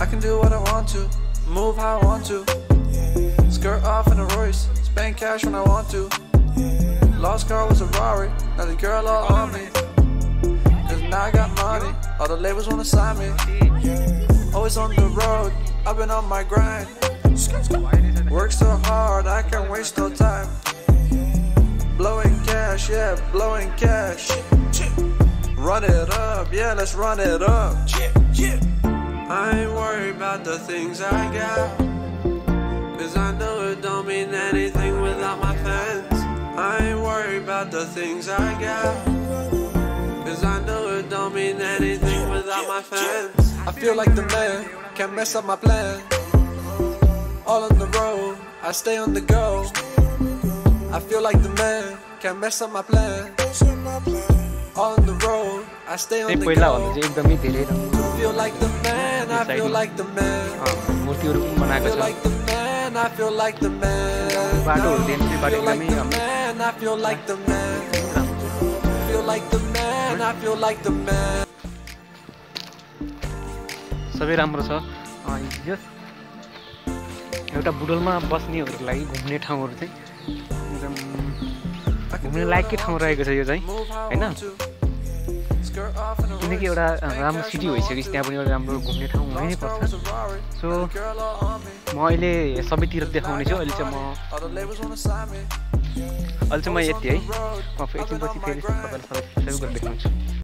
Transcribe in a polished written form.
I can do what I want to, move how I want to. Skirt off in a Royce, spend cash when I want to. Lost car was a Rari, now the girl all on me. Cause now I got money, all the labels wanna sign me. Always on the road, I've been on my grind. Work so hard, I can't waste no time. Blowing cash, yeah, blowing cash. Run it up, yeah, let's run it up. I ain't worried about the things I got, cause I know it don't mean anything without my fans. I ain't worried about the things I got, cause I know it don't mean anything without my fans. I feel like the man, can't mess up my plan. All on the road, I stay on the go. I feel like the man, can't mess up my plan. All on the road, I stay on the go. Feel like the man, I feel like the man. Feel like the man, I feel like the man. Feel like the man, I feel like the man. Feel like the man, I feel like the man. सबै राम्रो छ yes एउटा बुटवलमा बस्नेहरुको लागि घुम्ने ठाउँहरु चाहिँ एकदम घुम्ने लायककै ठाउँ रहेको छ यो चाहिँ हैन किनकि एउटा राम्रो सिटी भइसकेपछि त्यहाँ पनि एउटा राम्रो घुम्ने ठाउँ हुनै नै पर्छ सो म अहिले सबैतिर देखाउने छु अहिले चाहिँ म यति है म एकछिनपछि फेरि तपाईहरुलाई सबै गरेर देखाउँछु